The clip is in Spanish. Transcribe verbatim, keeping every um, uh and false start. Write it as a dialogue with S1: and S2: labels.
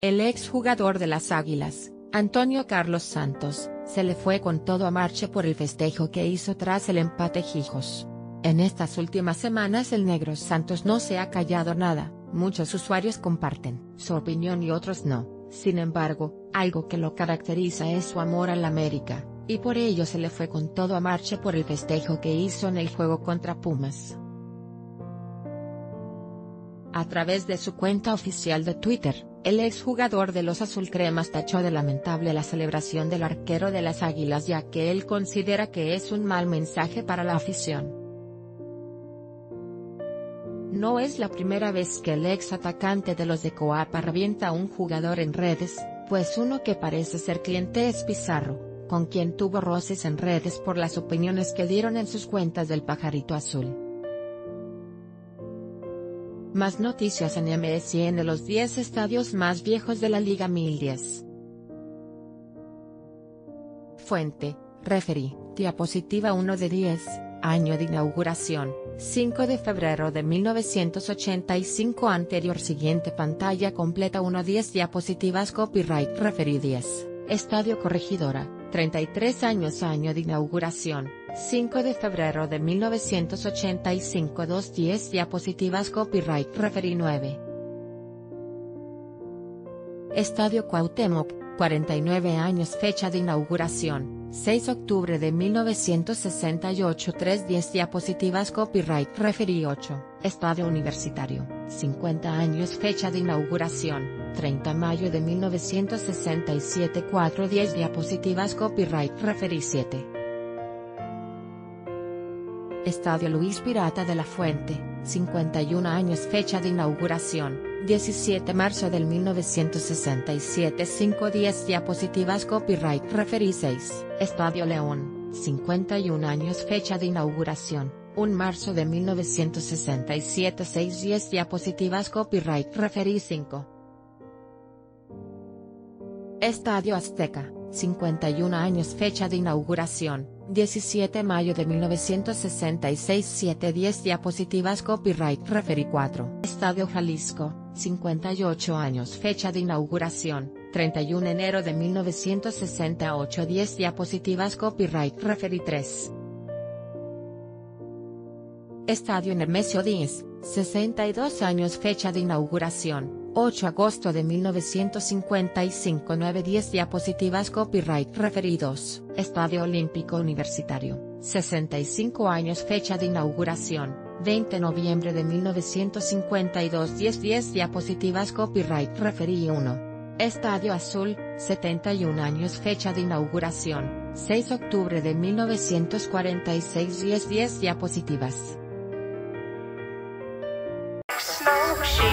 S1: El exjugador de las Águilas, Antonio Carlos Santos, se le fue con todo a Marche por el festejo que hizo tras el empate Gijos. En estas últimas semanas el negro Santos no se ha callado nada, muchos usuarios comparten su opinión y otros no. Sin embargo, algo que lo caracteriza es su amor al América, y por ello se le fue con todo a Marche por el festejo que hizo en el juego contra Pumas. A través de su cuenta oficial de Twitter, el exjugador de los azulcremas tachó de lamentable la celebración del arquero de las Águilas, ya que él considera que es un mal mensaje para la afición. No es la primera vez que el ex atacante de los de Coapa revienta a un jugador en redes, pues uno que parece ser cliente es Pizarro, con quien tuvo roces en redes por las opiniones que dieron en sus cuentas del Pajarito Azul. Más noticias en M S N. Los diez estadios más viejos de la Liga mil diez. Fuente, Referee, diapositiva uno de diez, año de inauguración, cinco de febrero de mil novecientos ochenta y cinco. Anterior siguiente pantalla completa uno diez diapositivas. Copyright Referee diez, Estadio Corregidora, treinta y tres años. Año de inauguración, cinco de febrero de mil novecientos ochenta y cinco. dos diez diapositivas. Copyright Referee nueve. Estadio Cuauhtémoc, cuarenta y nueve años. Fecha de inauguración, seis de octubre de mil novecientos sesenta y ocho. tres diez diapositivas. Copyright Referee ocho. Estadio Universitario, cincuenta años. Fecha de inauguración, treinta de mayo de mil novecientos sesenta y siete. cuatro diez diapositivas. Copyright Referee siete. Estadio Luis Pirata de la Fuente, cincuenta y un años. Fecha de inauguración, diecisiete de marzo del mil novecientos sesenta y siete. cinco diez diapositivas. Copyright Referee seis. Estadio León, cincuenta y un años. Fecha de inauguración, uno de marzo de mil novecientos sesenta y siete. seis diez diapositivas. Copyright Referee cinco. Estadio Azteca, cincuenta y un años. Fecha de inauguración, diecisiete de mayo de mil novecientos sesenta y seis. siete diez diapositivas. Copyright Referee cuatro. Estadio Jalisco, cincuenta y ocho años. Fecha de inauguración, treinta y uno de enero de mil novecientos sesenta y ocho. diez diapositivas. Copyright Referee tres. Estadio Nemesio Díez, sesenta y dos años. Fecha de inauguración, ocho de agosto de mil novecientos cincuenta y cinco. nueve diez diapositivas. Copyright Referee dos. Estadio Olímpico Universitario, sesenta y cinco años. Fecha de inauguración, veinte de noviembre de mil novecientos cincuenta y dos. diez diez diapositivas. Copyright Referee uno. Estadio Azul, setenta y un años. Fecha de inauguración, seis de octubre de mil novecientos cuarenta y seis. diez diez diapositivas.